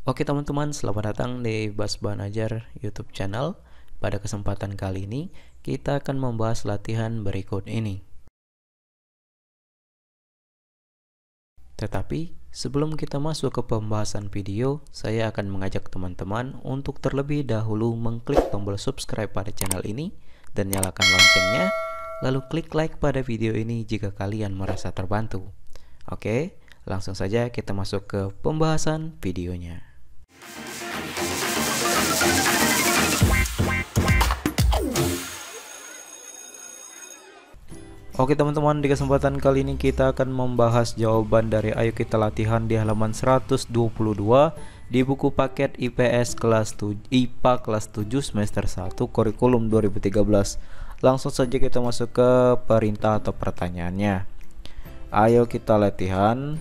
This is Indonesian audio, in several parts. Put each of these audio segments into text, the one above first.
Oke teman-teman, selamat datang di Bas Bahan Ajar YouTube channel. Pada kesempatan kali ini, kita akan membahas latihan berikut ini. Tetapi, sebelum kita masuk ke pembahasan video, saya akan mengajak teman-teman untuk terlebih dahulu mengklik tombol subscribe pada channel ini dan nyalakan loncengnya, lalu klik like pada video ini jika kalian merasa terbantu. Oke, langsung saja kita masuk ke pembahasan videonya. Oke teman-teman, di kesempatan kali ini kita akan membahas jawaban dari Ayo Kita Latihan di halaman 122 di buku paket IPS IPA kelas 7 semester 1 kurikulum 2013. Langsung saja kita masuk ke perintah atau pertanyaannya. Ayo kita latihan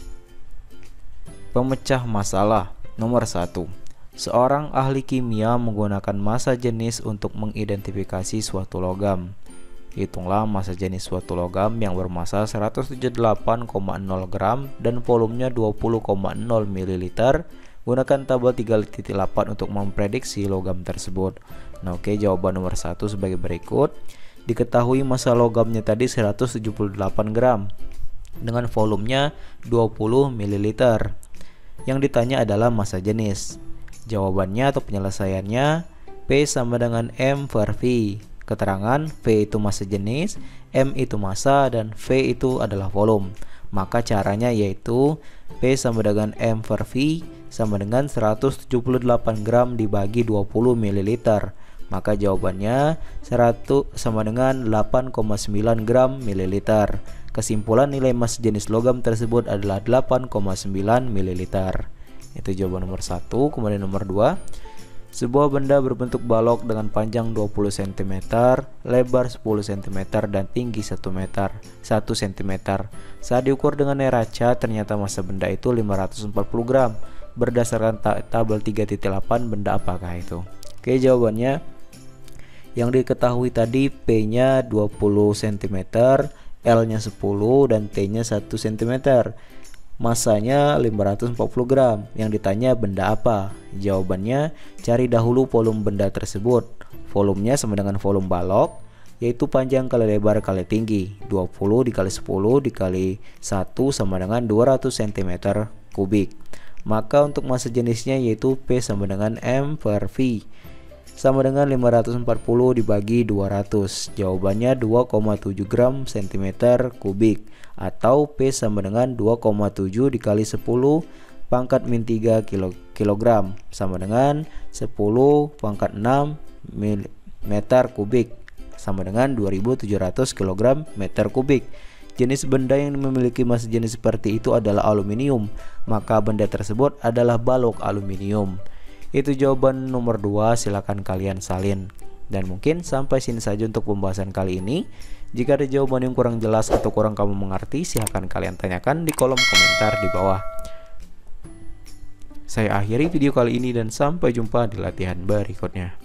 pemecah masalah. Nomor 1. Seorang ahli kimia menggunakan massa jenis untuk mengidentifikasi suatu logam. Hitunglah massa jenis suatu logam yang bermassa 178,0 gram dan volumenya 20,0 ml. Gunakan tabel 3.8 untuk memprediksi logam tersebut. Nah, oke, jawaban nomor 1 sebagai berikut. Diketahui massa logamnya tadi 178 gram dengan volumenya 20 ml. Yang ditanya adalah massa jenis. Jawabannya atau penyelesaiannya P sama dengan M per V. Keterangan V itu massa jenis, M itu massa, dan V itu adalah volume. Maka caranya yaitu P sama dengan M per V sama dengan 178 gram dibagi 20 ml. Maka jawabannya 100 sama dengan 8,9 gram ml. Kesimpulan nilai massa jenis logam tersebut adalah 8,9 ml. Itu jawaban nomor 1. Kemudian nomor 2. Sebuah benda berbentuk balok dengan panjang 20 cm, lebar 10 cm, dan tinggi 1 cm. Saat diukur dengan neraca, ternyata massa benda itu 540 gram. Berdasarkan tabel 3.8, benda apakah itu? Oke, jawabannya yang diketahui tadi P-nya 20 cm, L-nya 10, dan T-nya 1 cm. Masanya 540 gram. Yang ditanya benda apa? Jawabannya, cari dahulu volume benda tersebut. Volumenya sama dengan volume balok, yaitu panjang kali lebar kali tinggi. 20 dikali 10 dikali 1 sama dengan 200 cm kubik. Maka untuk massa jenisnya yaitu P sama dengan M per V sama dengan 540 dibagi 200. Jawabannya 2,7 gram cm kubik, atau P sama dengan 2,7 dikali 10 pangkat min 3 kilogram sama dengan 10 pangkat 6 meter kubik sama dengan 2700 kg meter kubik. Jenis benda yang memiliki massa jenis seperti itu adalah aluminium, maka benda tersebut adalah balok aluminium. Itu jawaban nomor 2, silakan kalian salin. Dan mungkin sampai sini saja untuk pembahasan kali ini. Jika ada jawaban yang kurang jelas atau kurang kamu mengerti, silahkan kalian tanyakan di kolom komentar di bawah. Saya akhiri video kali ini dan sampai jumpa di latihan berikutnya.